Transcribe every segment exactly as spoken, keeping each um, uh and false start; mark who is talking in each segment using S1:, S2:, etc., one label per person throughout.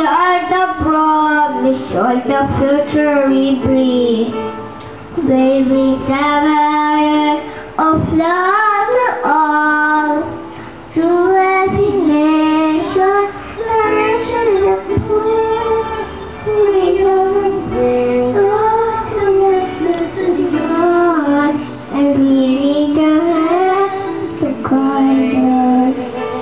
S1: are the promise of the future we breathe. Baby, seven of love for all. To every nation, nation of the poor, we don't bring all to to God, and we need a hand to guide us.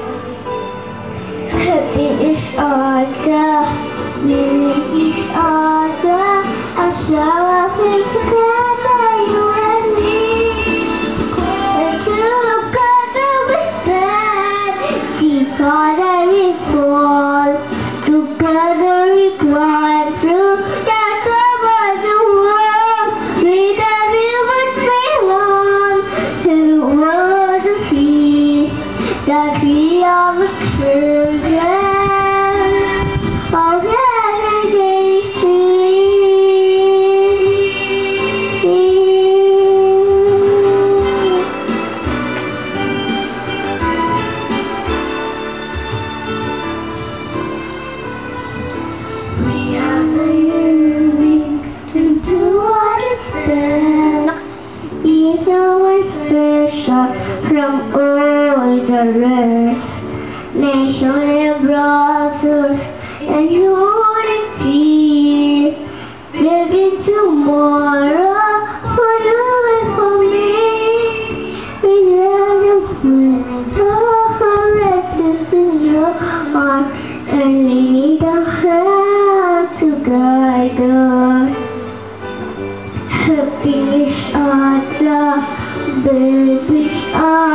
S1: Happy is other, living is other, as our faith together, you and me. And together we stand, together we fall, together we climb through the cover the world. May the river sail on to the world of peace, that we are the children. From all the rest, national brothers and unity, living tomorrow for you and for me. We love you for restless in your heart, and we need a hand to guide us. Happy is our love, baby.